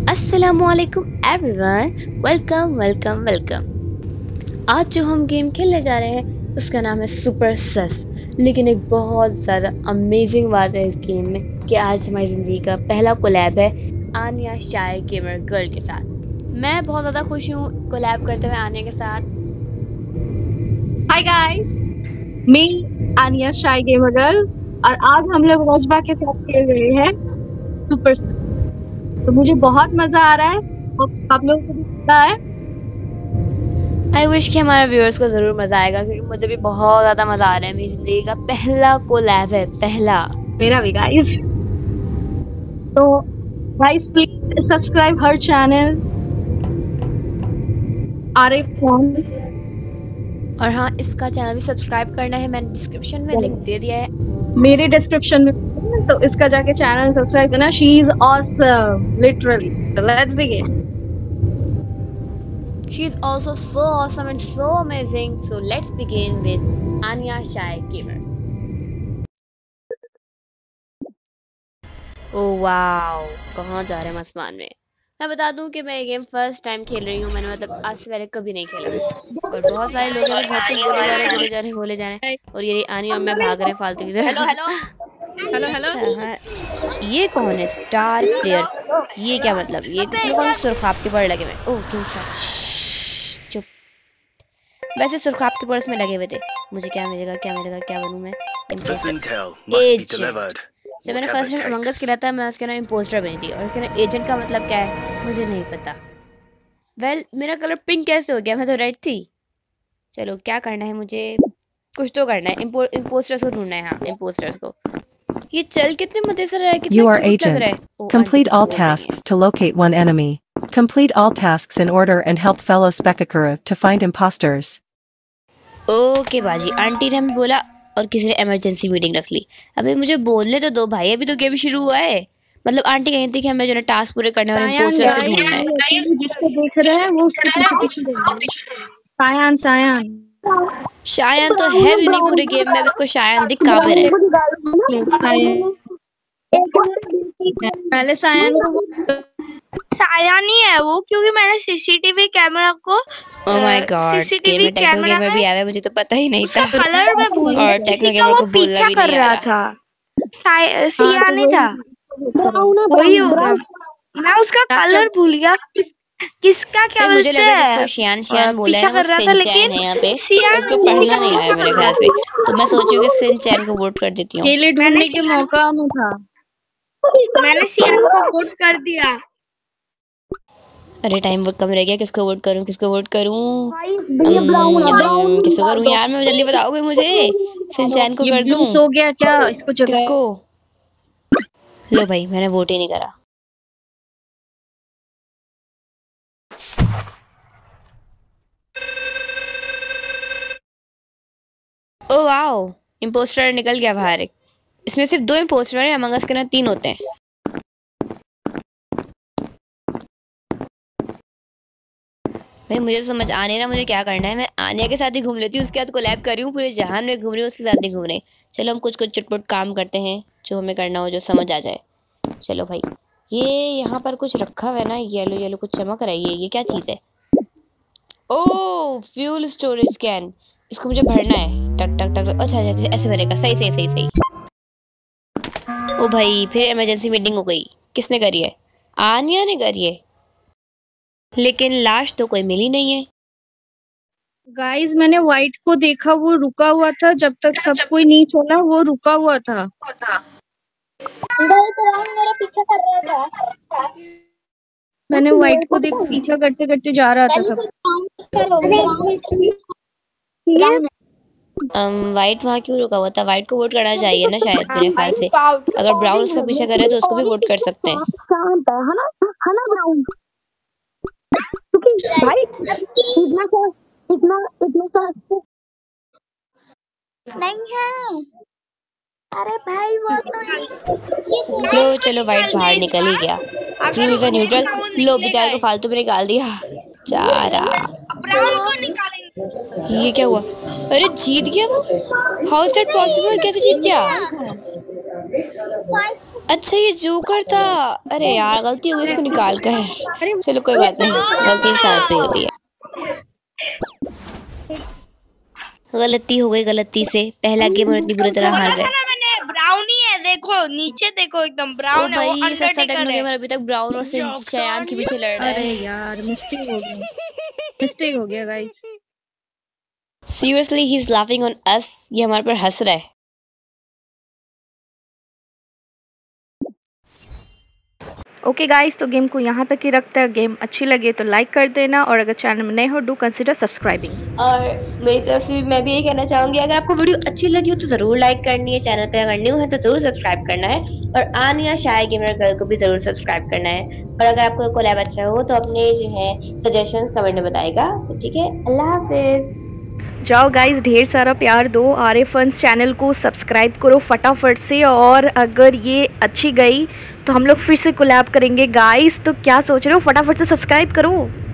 अस्सलामुअलैकुम everyone, welcome welcome welcome. आज जो हम गेम खेलने जा रहे हैं उसका नाम है सुपर सस। लेकिन एक बहुत ज़्यादा अमेजिंग बात है इस गेम में कि आज हमारी ज़िंदगी का पहला कोलैब है आनिया शाय गेमर गर्ल के साथ। मैं बहुत ज़्यादा खुश हूँ कोलैब करते हुए आनिया के साथ। हाय गाइस, मैं आनिया शाय गेमर गर्ल और आज हम लोग वजबा के साथ खेल रहे हैं सुपर सस। तो मुझे बहुत मजा आ रहा है और आप लोगों को भी पता है। आई विश कि हमारे व्यूअर्स को ज़रूर मज़ा आएगा क्योंकि मुझे भी बहुत ज़्यादा मज़ा आ रहा है। मेरी ज़िंदगी का पहला कोलैब है, पहला। मेरा भी गाइस। तो गाइस प्लीज सब्सक्राइब हर चैनल आरए फॉर्म्स। और हाँ, इसका चैनल भी सब्सक्राइब करना है, मैंने डिस्क्रिप्शन में लिंक दे दिया है। मेरे डिस्क्रिप्शन में, तो इसका जाके चैनल सब्सक्राइब करना। She is awesome literally. So let's begin. She is also so awesome and so amazing. So let's begin with Anya Shai Gamer. Oh wow, कहाँ जा रहे हैं आसमान में। मैं बता दूं कि मैं ये गेम फर्स्ट टाइम खेल रही हूँ। मैंने मतलब आज से पहले कभी नहीं खेला और बहुत सारे लोग हैं, बहुत कुछ बोले जा रहे हैं और ये आनी और मैं भाग रहे हैं फालतू की तरह। अच्छा, ये कौन है स्टार प्लेयर? ये क्या मतलब? ये किसमें कौन से सुरखाब के पड़ लगे हुए? ओह किंग स्टार, चुप। वैसे सुरखाब के पर्स में लगे हुए थे। मुझे क्या मिलेगा, क्या बनूं मैं? एजेंट। जब मैंने फर्स्ट टाइम अमंग अस खेला था मैं उसके नाम इम्पोस्टर बनी थी और उसके नाम एजेंट का मतलब क्या है मुझे नहीं पता। वेल मेरा कलर पिंक कैसे हो गया? मैं तो रेड थी। चलो क्या करना है, मुझे कुछ तो करना है। इम्पोस्टर्स को ढूंढना है। हाँ, इम्पोस्टर्स को। ये चल कितने मजे से रहा है, कितना क्यूट लग रहा है। Complete all tasks to locate one enemy. Complete all tasks in order and help fellow Specakuru to find imposters. Okay बाजी, आंटी ने हमें बोला और किसी ने इमरजेंसी मीटिंग रख ली। अबे मुझे बोलने तो दो भाई, अभी तो गेम शुरू हुआ है। मतलब आंटी कहती थी कि हमें जो है टास्क पूरे करने और इम्पोस्टर्स को ढूंढना है। जिसको देख रहे हैं वो उसके पीछे सायान शायान तो है भी नहीं पूरे गेम में। अब इसको शायान दिख कहाँ पे रहे? पहले सायान ही है वो, क्योंकि मैंने सीसीटीवी कैमरा को ओह माय गॉड, गेम में टेक्नो गेमर भी आया है, मुझे तो पता ही नहीं था। कलर में भूल गया और टेक्नो गेमर को बोलना भी कर नहीं रहा आ रहा था। सियानी था, वही होगा। मैं उसका कलर भूल गया। किसका क्या मुझे लग रहा है जिसको बोलते शियान बोला है कर रहा था, लेकिन है यहाँ पे। उसको पढ़ना नहीं आया मेरे ख्याल से, तो मैं सोची हूँ कि सिनचैन को वोट कर देती हूँ। केले ढूंढने के मौका में था। मैंने सियान को वोट कर दिया। अरे टाइम वोट कम रह गया। किसको वोट करूं किसको करूं यार? मैं जल्दी बताओगे मुझे? सिनचैन को कर दूं? सो गया क्या? इसको किसको? लो भाई, मैंने वोट ही नहीं करा। ओ वाओ, इम्पोस्टर निकल गया बाहर। इसमें सिर्फ 2 इम्पोस्टर हैं, अमंग अस के ना 3 होते हैं। भाई मुझे तो समझ आ नहीं रहा मुझे क्या करना है। मैं आनिया के साथ ही घूम लेती हूँ, उसके साथ कोलैब कर रही हूँ, पूरे जहान में घूम रही हूँ, उसके साथ ही घूम रही। चलो हम कुछ चुटपुट काम करते हैं जो हमें करना हो, जो समझ आ जाए। चलो भाई, ये यहाँ पर कुछ रखा हुआ है ना, येलो कुछ चमक रहा है। ये क्या चीज़ है? Oh, fuel storage can. इसको मुझे भरना है। टक टक टक। अच्छा ऐसे भरेगा। सही। ओ भाई, फिर इमरजेंसी मीटिंग हो गई। किसने करी है? आनिया ने करी है, लेकिन लाश तो कोई मिली नहीं है। गाइस मैंने व्हाइट को देखा, वो रुका हुआ था जब तक सब कोई नहीं चला, वो रुका हुआ था। मेरा पीछा कर रहा था। मैंने व्हाइट को देख पीछा करते जा रहा था सब। वाइट वहाँ क्यों रुका हुआ था? वाइट को वोट करना चाहिए ना शायद, मेरे ख्याल से। अगर ब्राउन उसका पीछा करे तो उसको भी वोट कर सकते हैं। ब्राउन भाई इतना नहीं है। अरे भाई वो तो लो चलो, वाइट बाहर निकल ही गया। True is a neutral. लो बेचारे को फालतू में निकाल दिया बेचारा। ये क्या हुआ? अरे जीत गया वो। How is that possible? कैसे जीत गया? अच्छा ये जोकर था। अरे यार गलती हो गई इसको निकाल कर। चलो कोई बात नहीं, गलती इंसान से होती है। गलती हो गई, गलती से पहला गेम और इतनी बुरी तरह हार गए। ब्राउनी है, देखो नीचे देखो एकदम ब्राउन है। भाई सस्ता टेक्नो गेमर अभी तक ब्राउन और शयान के पीछे लड़ रहा है। अरे यार मिस्टेक हो गया guys. Seriously he is laughing on us, ये हमारे पर हंस रहा है। ओके गाइस, तो गेम को यहाँ तक ही रखते हैं। गेम अच्छी लगे तो लाइक कर देना, और अगर चैनल में नए हो डू कंसिडर सब्सक्राइबिंग। और मेरी तरफ से मैं भी यही कहना चाहूंगी, अगर आपको वीडियो अच्छी लगी हो तो जरूर लाइक करनी है, चैनल पे अगर न्यू है तो जरूर सब्सक्राइब करना है, और आनिया शाय गेमर गर्ल को भी जरूर सब्सक्राइब करना है। और अगर आपको कोलैब अच्छा हो तो अपने जो है सजेशंस कमेंट में बताएगा। तो ठीक है, अल्लाह हाफिज। जाओ गाइस, ढेर सारा प्यार दो। आर ए फन्स चैनल को सब्सक्राइब करो फटाफट से, और अगर ये अच्छी गई तो हम लोग फिर से कोलैब करेंगे गाइस। तो क्या सोच रहे हो, फटाफट से सब्सक्राइब करो।